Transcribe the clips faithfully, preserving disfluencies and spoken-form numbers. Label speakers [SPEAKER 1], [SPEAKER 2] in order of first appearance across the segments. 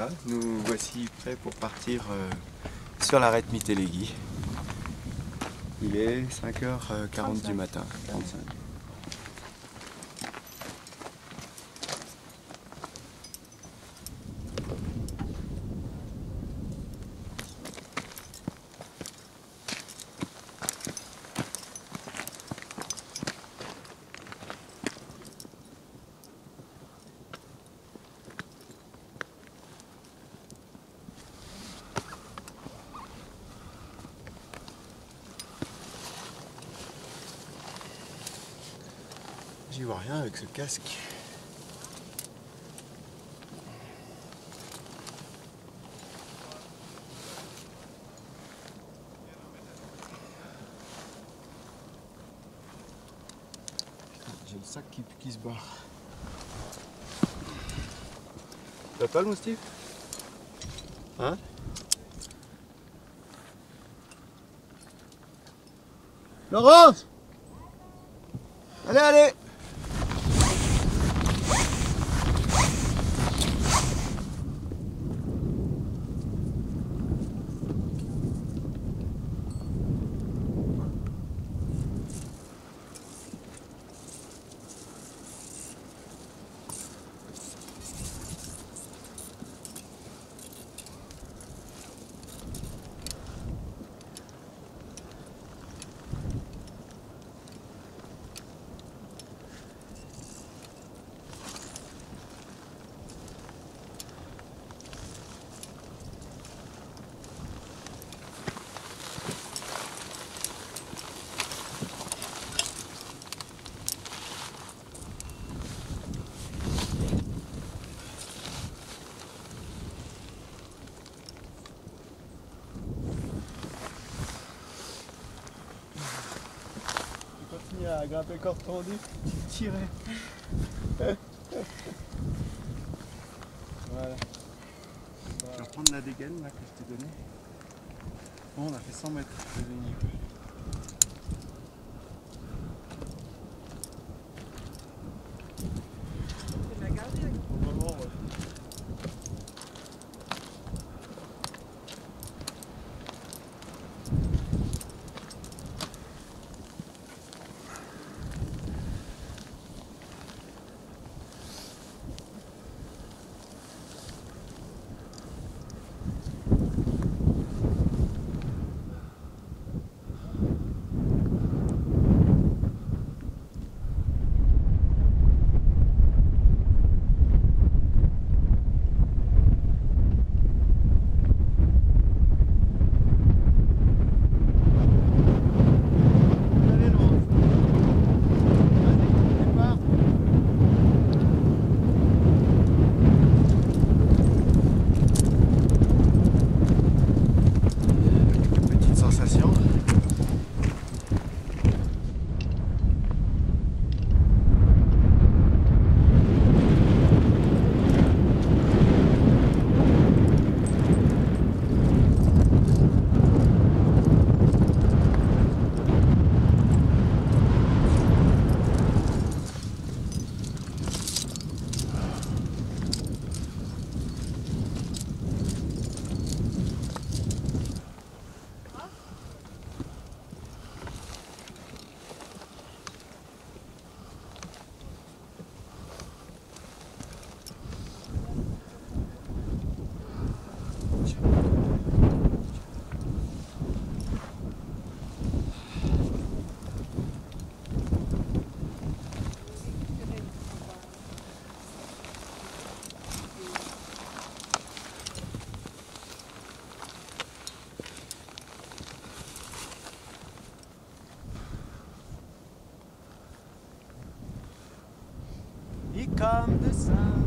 [SPEAKER 1] Voilà, nous voici prêts pour partir euh, sur l'arête Mitelegi. Il est cinq heures quarante du matin, trente-cinq. J'y vois rien avec ce casque. J'ai le sac qui, qui se barre. Ça va pas le moustique? Hein? Laurence! Allez, allez! À grimper le corps tendu, tirer. Voilà. Je vais reprendre la dégaine là, que je t'ai donnée. Bon, on a fait cent mètres de ligne.
[SPEAKER 2] Tu l'as gardé là?
[SPEAKER 1] Au moment, ouais. Here comes the sun.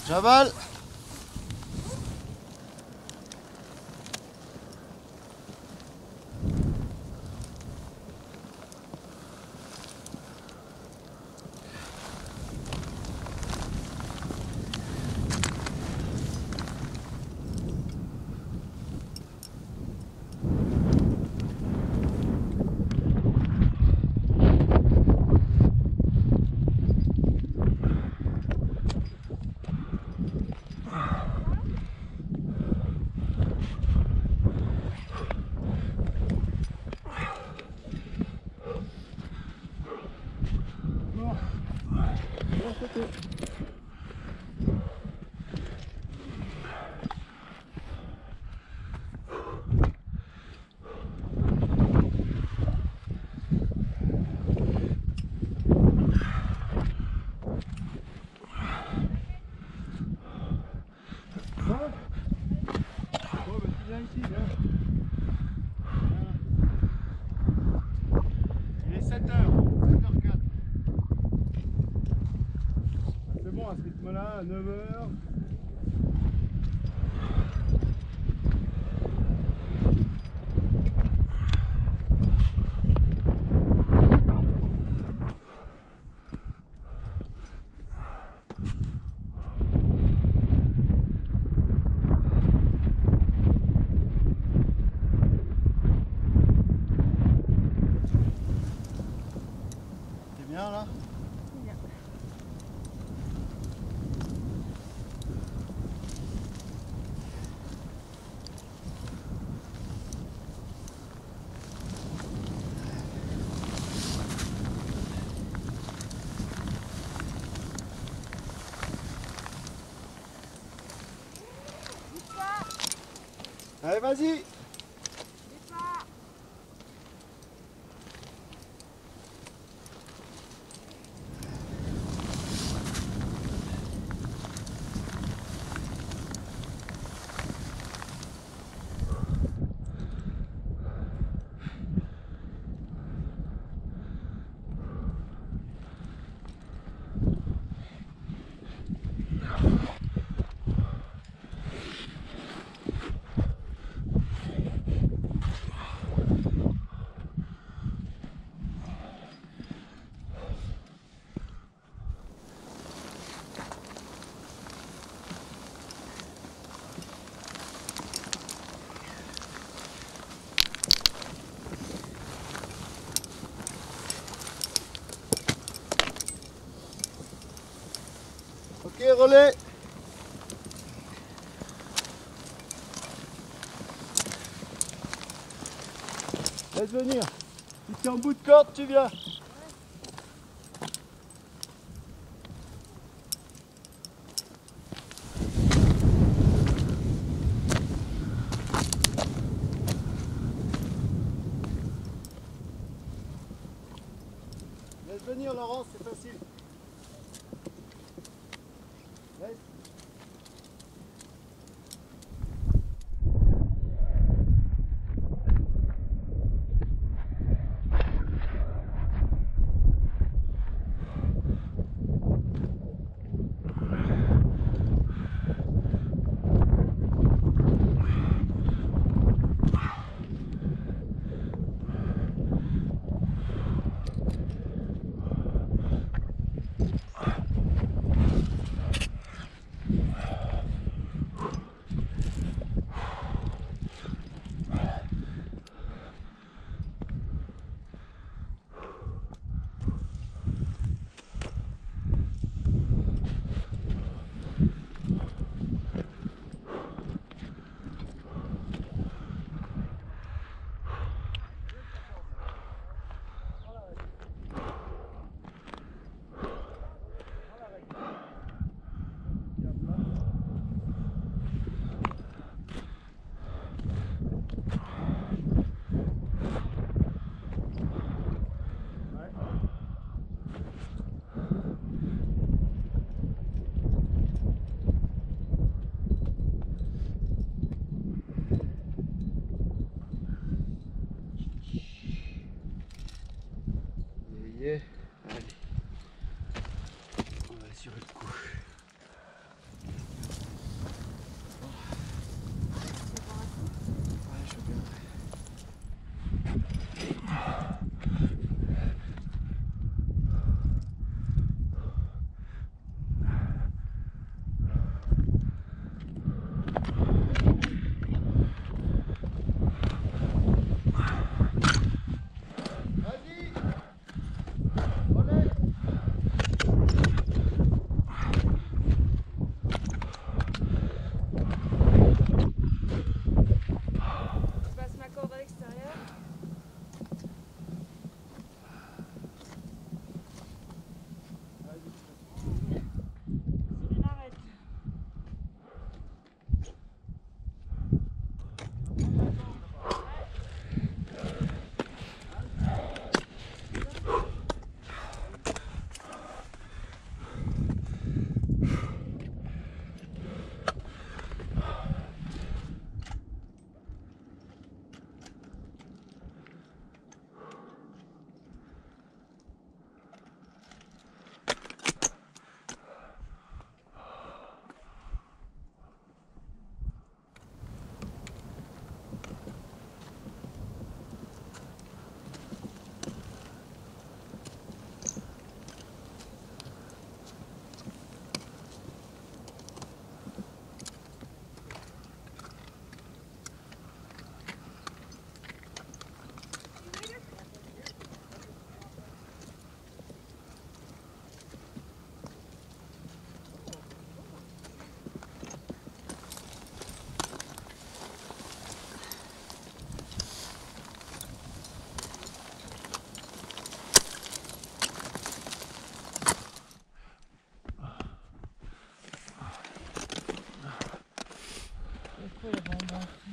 [SPEAKER 3] J'avale.
[SPEAKER 4] Il est sept heures, sept heures quatre. C'est bon à ce rythme-là, à neuf heures.
[SPEAKER 3] T'es bien là?
[SPEAKER 2] Bien.
[SPEAKER 3] Allez, vas-y. Ok, relais. Laisse venir. Si tu es en bout de corde, tu viens. Laisse venir, Laurence, c'est facile. Laisse.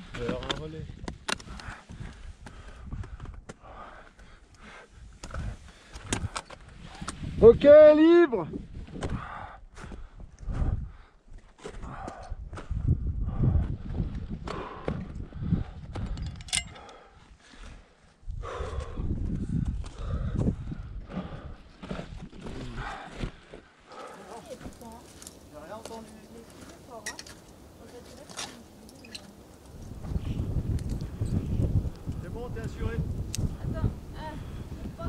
[SPEAKER 3] Il va y avoir un relais. Ok, libre. C'est bon, t'es assuré?
[SPEAKER 2] Attends, ah, je peux pas.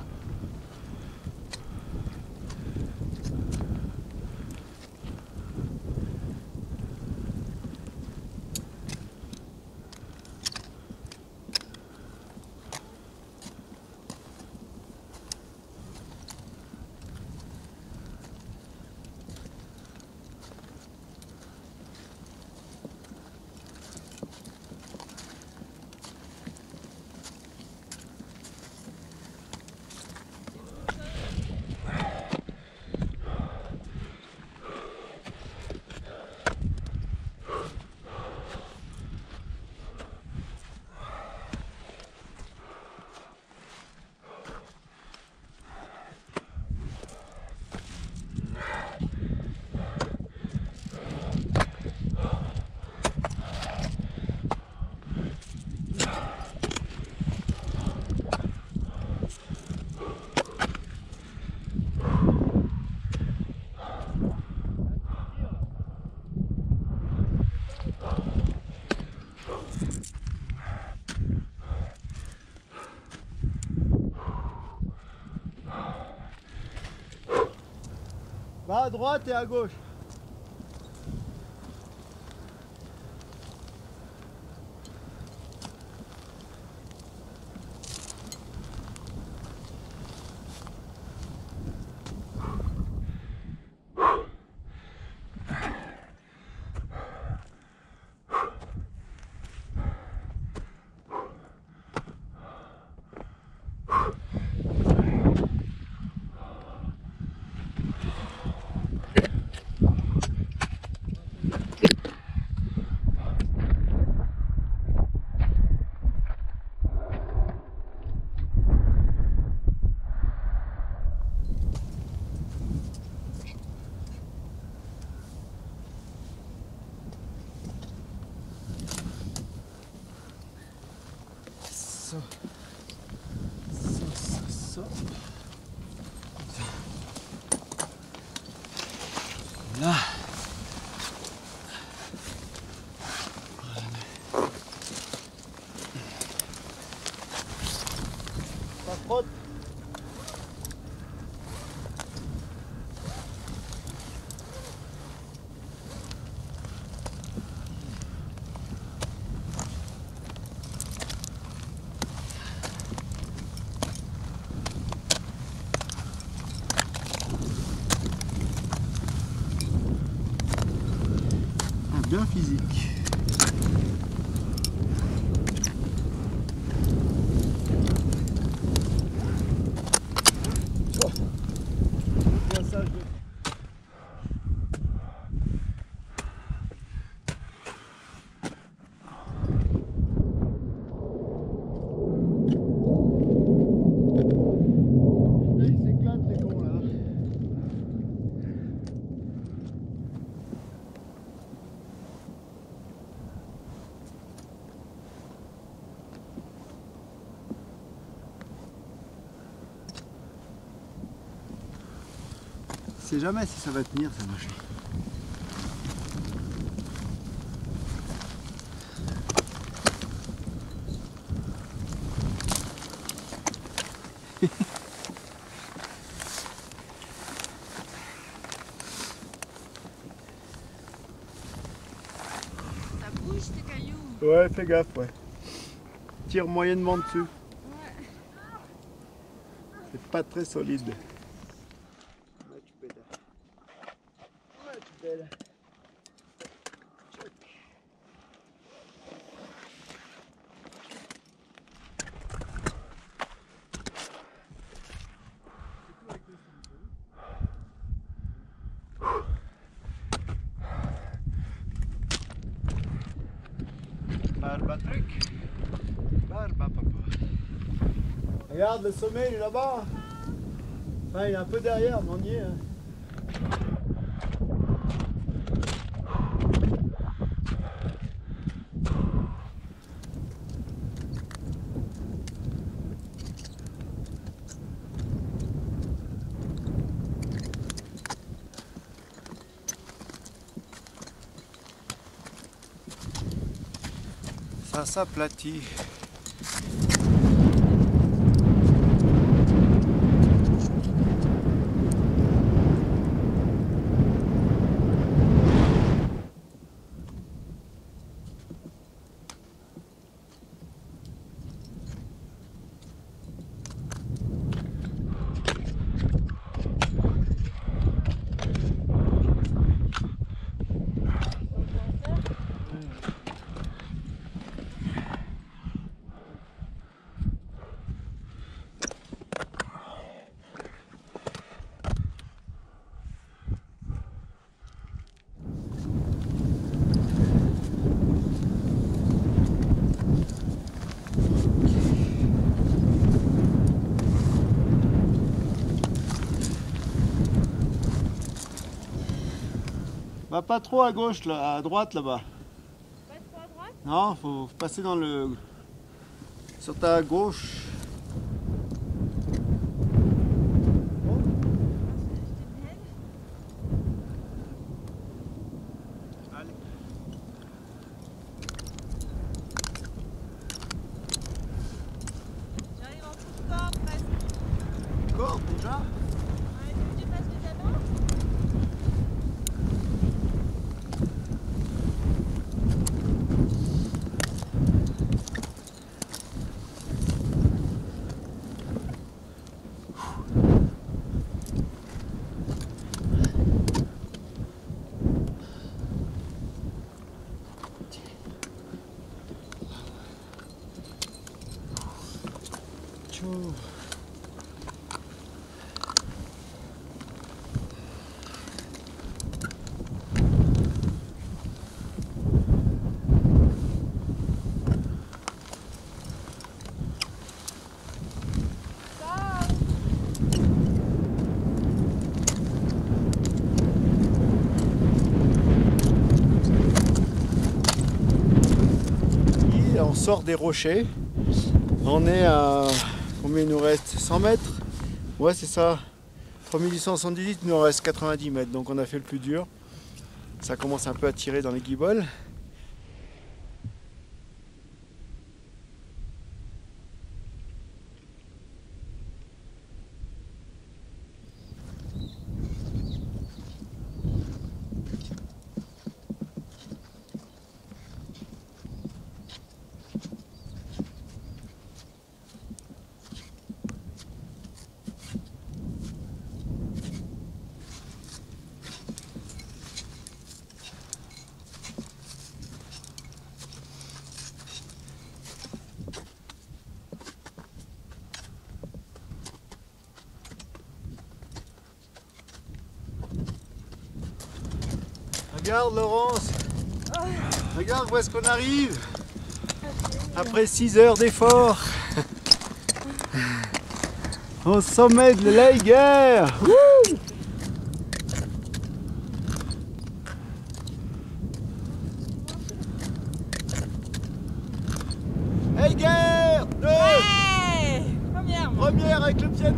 [SPEAKER 2] Va à droite et à gauche.
[SPEAKER 1] Ça, ça, ça, ça. Là.
[SPEAKER 3] Ça frotte. Bien physique. Oh. Bien ça, je... Là, ils s'éclatent les cons là. Je sais jamais si ça va tenir, ça machin.
[SPEAKER 2] Ça bouge tes cailloux.
[SPEAKER 3] Ouais, fais gaffe, ouais. Tire moyennement dessus.
[SPEAKER 2] Ouais.
[SPEAKER 3] C'est pas très solide. Much better. Much better.
[SPEAKER 1] Barba truc. Barba papa.
[SPEAKER 3] Regarde le sommet, il est là-bas. Enfin, il est un peu derrière, mais on y est. Hein.
[SPEAKER 1] Ça s'aplatit.
[SPEAKER 3] Va pas trop à gauche, là, à droite là-bas.
[SPEAKER 2] Pas trop à droite?
[SPEAKER 3] Non, faut passer dans le... sur ta gauche.
[SPEAKER 2] J'arrive en toute corde presque.
[SPEAKER 3] Encore déjà?
[SPEAKER 2] Ouais, tu veux que je fasse le tableau?
[SPEAKER 3] Tchou. Et on sort des rochers. On est à... combien il nous reste? cent mètres? Ouais, c'est ça. trois mille huit cent soixante-dix-huit, il nous reste quatre-vingt-dix mètres. Donc on a fait le plus dur. Ça commence un peu à tirer dans les guiboles. Regarde Laurence, regarde où est-ce qu'on arrive après six heures d'effort au sommet de l'Eiger. Eiger deux.
[SPEAKER 2] Ouais! Première, moi.
[SPEAKER 3] Première avec le piano.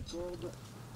[SPEAKER 3] corde.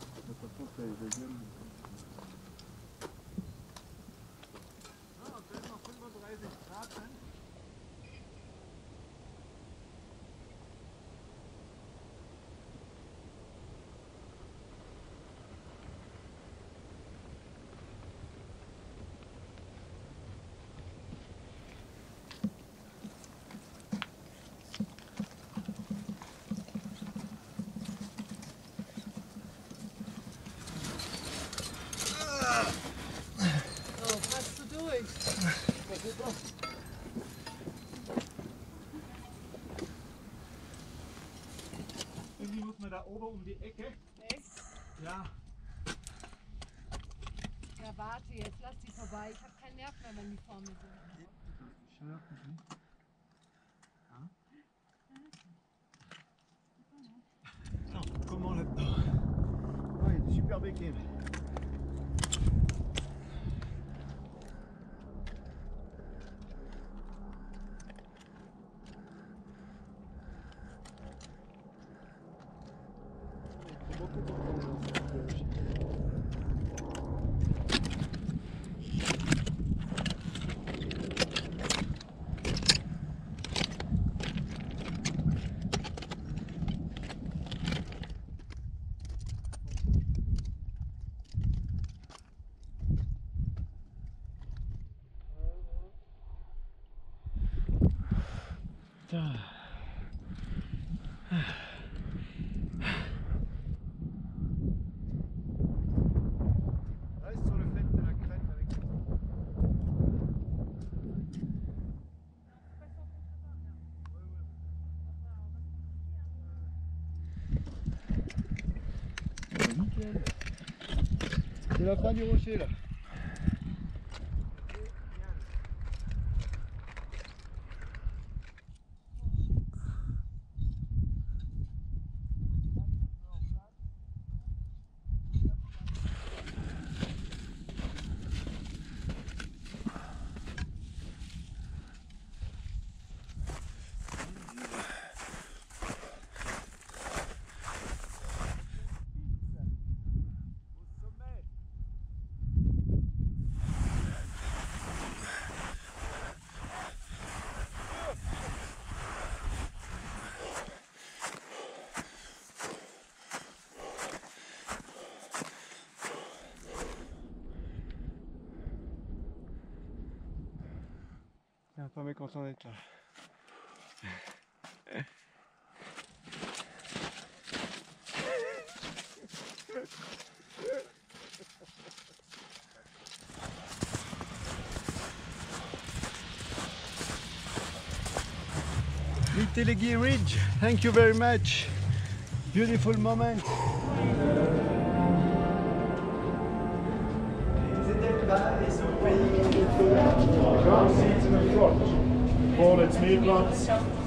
[SPEAKER 4] Irgendwie muss man da oben um die Ecke.
[SPEAKER 2] Echt?
[SPEAKER 4] Ja.
[SPEAKER 2] Ja, warte, jetzt lass die vorbei. Ich habe keinen Nerv mehr, wenn die vor mir sind.
[SPEAKER 4] Non, comment là-dedans?
[SPEAKER 3] Oh, il y a des super béquets. C'est beaucoup beaucoup dans cette biologie. Reste sur le fait de la crête avec ça. Nickel. C'est la fin du rocher là.
[SPEAKER 1] C'est pas mécontent d'être là.
[SPEAKER 3] Mitelegi Ridge, thank you very much. Beautiful moment.
[SPEAKER 4] Seats in the front. Ball its meat lots.